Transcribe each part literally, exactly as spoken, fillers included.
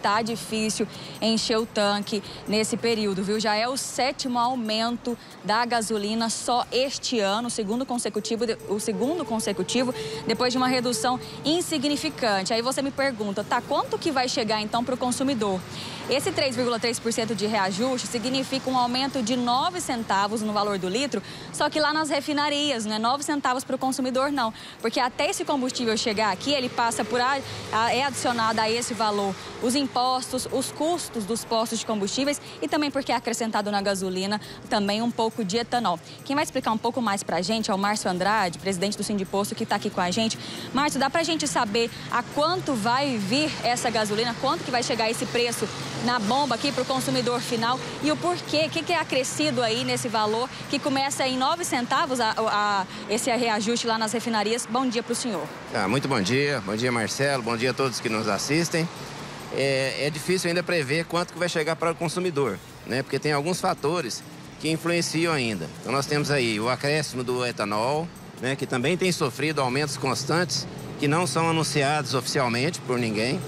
tá difícil encher o tanque nesse período, viu? Já é o sétimo aumento da gasolina só este ano, o segundo consecutivo, o segundo consecutivo, depois de uma redução insignificante. Aí você me pergunta, tá, quanto que vai chegar então para o consumidor? Esse três vírgula três por cento de reajuste significa um aumento de nove centavos no valor do litro, só que lá nas refinarias, não é nove centavos para o consumidor, não. Porque até esse combustível chegar aqui, ele passa por... A, a, é adicionado a esse valor os impostos, os custos dos postos de combustíveis e também porque é acrescentado na gasolina também um pouco de etanol. Quem vai explicar um pouco mais para a gente é o Márcio Andrade, presidente do Sindiposto, que está aqui com a gente. Márcio, dá para a gente saber a quanto vai vir essa gasolina, quanto que vai chegar esse preço na bomba aqui para o consumidor final e o porquê, o que, que é acrescido aí nesse valor que começa em nove centavos a, a, esse reajuste lá nas refinarias. Bom dia para o senhor. Ah, muito bom dia, bom dia Marcelo, bom dia a todos que nos assistem. É, é difícil ainda prever quanto que vai chegar para o consumidor, né? Porque tem alguns fatores que influenciam ainda. Então nós temos aí o acréscimo do etanol, né? Que também tem sofrido aumentos constantes que não são anunciados oficialmente por ninguém.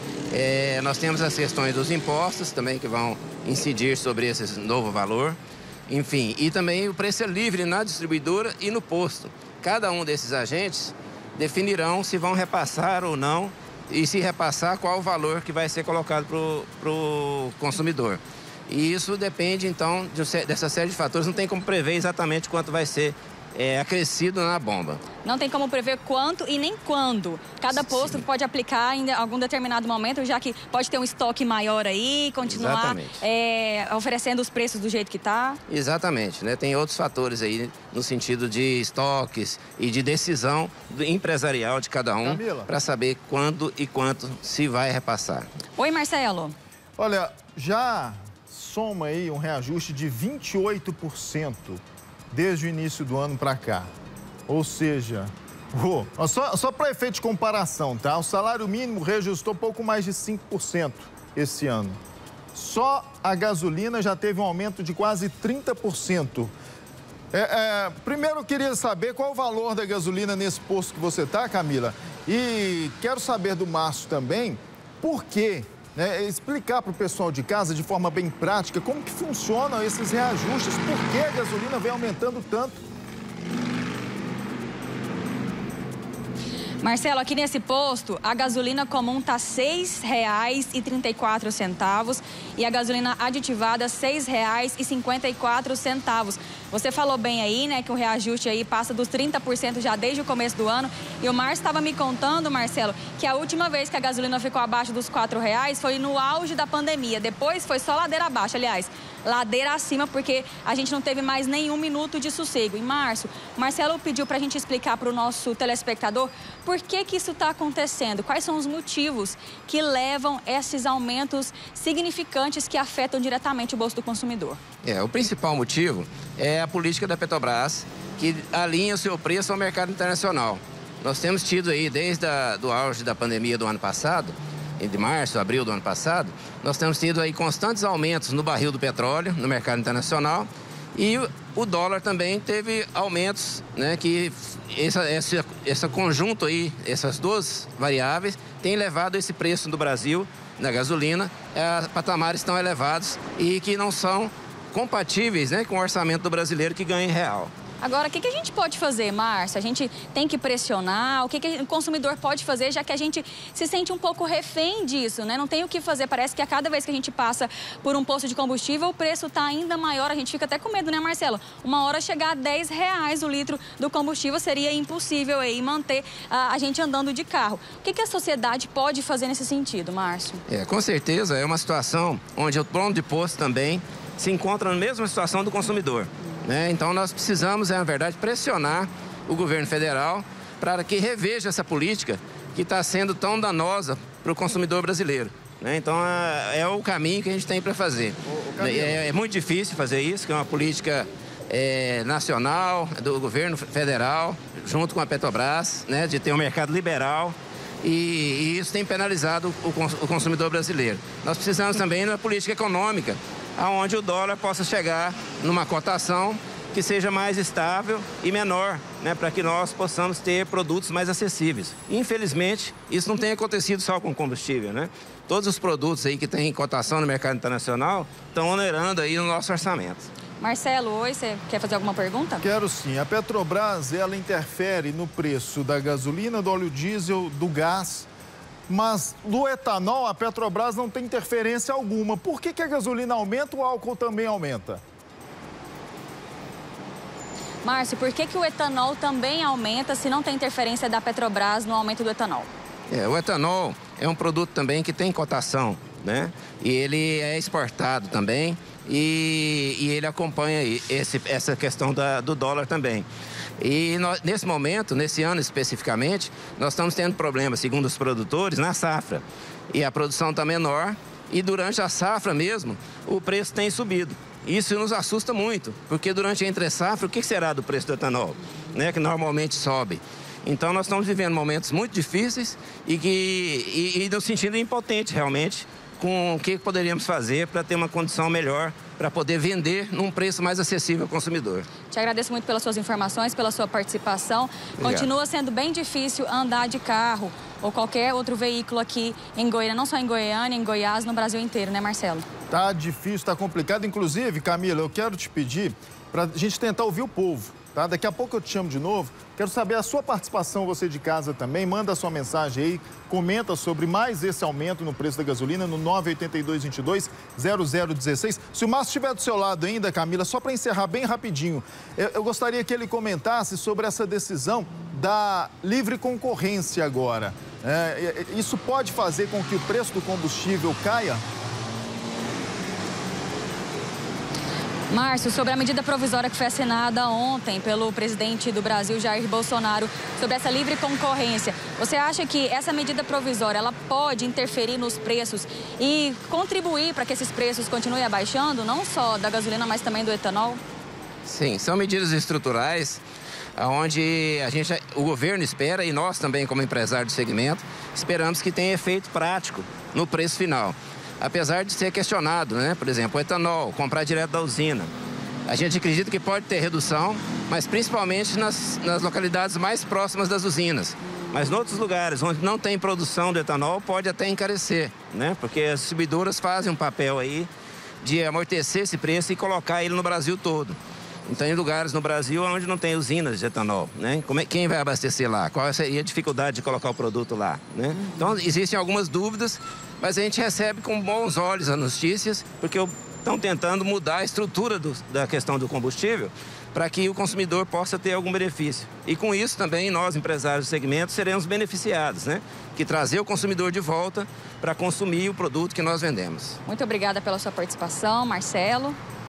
É, nós temos as questões dos impostos também que vão incidir sobre esse novo valor. Enfim, e também o preço é livre na distribuidora e no posto. Cada um desses agentes definirão se vão repassar ou não e se repassar qual o valor que vai ser colocado para o consumidor. E isso depende então de, dessa série de fatores, não tem como prever exatamente quanto vai ser É, acrescido na bomba. Não tem como prever quanto e nem quando. Cada posto Sim. pode aplicar em algum determinado momento, já que pode ter um estoque maior aí, continuar é, oferecendo os preços do jeito que está. Exatamente, né? Tem outros fatores aí no sentido de estoques e de decisão empresarial de cada um para saber quando e quanto se vai repassar. Oi, Marcelo. Olha, já soma aí um reajuste de vinte e oito por cento desde o início do ano para cá. Ou seja, oh, só, só para efeito de comparação, tá? O salário mínimo reajustou pouco mais de cinco por cento esse ano. Só a gasolina já teve um aumento de quase trinta por cento. É, é, primeiro eu queria saber qual o valor da gasolina nesse posto que você está, Camila. E quero saber do Márcio também por quê. Né, explicar para o pessoal de casa, de forma bem prática, como que funcionam esses reajustes, por que a gasolina vem aumentando tanto. Marcelo, aqui nesse posto, a gasolina comum está seis reais e trinta e quatro centavos e a gasolina aditivada seis reais e cinquenta e quatro centavos. Você falou bem aí, né, que o reajuste aí passa dos trinta por cento já desde o começo do ano. E o Márcio estava me contando, Marcelo, que a última vez que a gasolina ficou abaixo dos quatro reais foi no auge da pandemia. Depois foi só ladeira abaixo, aliás, ladeira acima, porque a gente não teve mais nenhum minuto de sossego. E, Márcio, o Marcelo pediu para a gente explicar para o nosso telespectador por que que isso está acontecendo, quais são os motivos que levam esses aumentos significantes que afetam diretamente o bolso do consumidor. É, o principal motivo é a política da Petrobras, que alinha o seu preço ao mercado internacional. Nós temos tido aí, desde a, do auge da pandemia do ano passado, de março, abril do ano passado, nós temos tido aí constantes aumentos no barril do petróleo, no mercado internacional, e o dólar também teve aumentos, né, que essa, esse, esse conjunto aí, essas duas variáveis, tem levado esse preço do Brasil, da gasolina, a patamares tão elevados e que não são compatíveis, né, com o orçamento do brasileiro que ganha em real. Agora, o que, que a gente pode fazer, Márcio? A gente tem que pressionar? O que, que o consumidor pode fazer, já que a gente se sente um pouco refém disso, né? Não tem o que fazer. Parece que a cada vez que a gente passa por um posto de combustível, o preço está ainda maior. A gente fica até com medo, né, Marcelo? Uma hora chegar a dez reais o litro do combustível seria impossível aí manter a, a gente andando de carro. O que, que a sociedade pode fazer nesse sentido, Márcio? É, com certeza, é uma situação onde o dono de posto também se encontra na mesma situação do consumidor. Né? Então nós precisamos, na verdade, pressionar o governo federal para que reveja essa política que está sendo tão danosa para o consumidor brasileiro. Né? Então é, é o caminho que a gente tem para fazer. É, é muito difícil fazer isso, que é uma política é, nacional, do governo federal, junto com a Petrobras, né? De ter um mercado liberal. E, e isso tem penalizado o, o consumidor brasileiro. Nós precisamos também de uma política econômica, onde o dólar possa chegar numa cotação que seja mais estável e menor, né, para que nós possamos ter produtos mais acessíveis. Infelizmente, isso não tem acontecido só com combustível, né? Todos os produtos aí que têm cotação no mercado internacional estão onerando aí no nosso orçamento. Marcelo, oi, você quer fazer alguma pergunta? Quero sim. A Petrobras, ela interfere no preço da gasolina, do óleo diesel, do gás, mas do etanol a Petrobras não tem interferência alguma. Por que que a gasolina aumenta, o álcool também aumenta? Márcio, por que que o etanol também aumenta se não tem interferência da Petrobras no aumento do etanol? É, o etanol é um produto também que tem cotação, né? E ele é exportado também e, e ele acompanha esse, essa questão da, do dólar também. E nós, nesse momento, nesse ano especificamente, nós estamos tendo problemas, segundo os produtores, na safra. E a produção está menor e durante a safra mesmo, o preço tem subido. Isso nos assusta muito, porque durante a entre-safra, o que será do preço do etanol, né, que normalmente sobe? Então, nós estamos vivendo momentos muito difíceis e, que, e, e nos sentindo impotentes, realmente, com o que poderíamos fazer para ter uma condição melhor, para poder vender num preço mais acessível ao consumidor. Te agradeço muito pelas suas informações, pela sua participação. Obrigado. Continua sendo bem difícil andar de carro ou qualquer outro veículo aqui em Goiânia, não só em Goiânia, em Goiás, no Brasil inteiro, né, Marcelo? Tá difícil, tá complicado. Inclusive, Camila, eu quero te pedir para a gente tentar ouvir o povo, tá? Daqui a pouco eu te chamo de novo. Quero saber a sua participação, você de casa também. Manda a sua mensagem aí, comenta sobre mais esse aumento no preço da gasolina no nove oito dois, dois dois, zero zero um seis. Se o Márcio estiver do seu lado ainda, Camila, só para encerrar bem rapidinho, eu, eu gostaria que ele comentasse sobre essa decisão da livre concorrência agora. É, isso pode fazer com que o preço do combustível caia? Márcio, sobre a medida provisória que foi assinada ontem pelo presidente do Brasil, Jair Bolsonaro, sobre essa livre concorrência, você acha que essa medida provisória ela pode interferir nos preços e contribuir para que esses preços continuem abaixando, não só da gasolina, mas também do etanol? Sim, são medidas estruturais onde a gente, o governo espera e nós também, como empresário do segmento, esperamos que tenha efeito prático no preço final. Apesar de ser questionado, né? Por exemplo, o etanol, comprar direto da usina. A gente acredita que pode ter redução, mas principalmente nas, nas localidades mais próximas das usinas. Mas em outros lugares onde não tem produção de etanol, pode até encarecer, né? Porque as distribuidoras fazem um papel aí de amortecer esse preço e colocar ele no Brasil todo. Então, em lugares no Brasil onde não tem usinas de etanol, né? Como é, quem vai abastecer lá? Qual seria a dificuldade de colocar o produto lá, né? Então, existem algumas dúvidas, mas a gente recebe com bons olhos as notícias, porque estão tentando mudar a estrutura do, da questão do combustível para que o consumidor possa ter algum benefício. E com isso também nós, empresários do segmento, seremos beneficiados, né? Que trazer o consumidor de volta para consumir o produto que nós vendemos. Muito obrigada pela sua participação, Marcelo.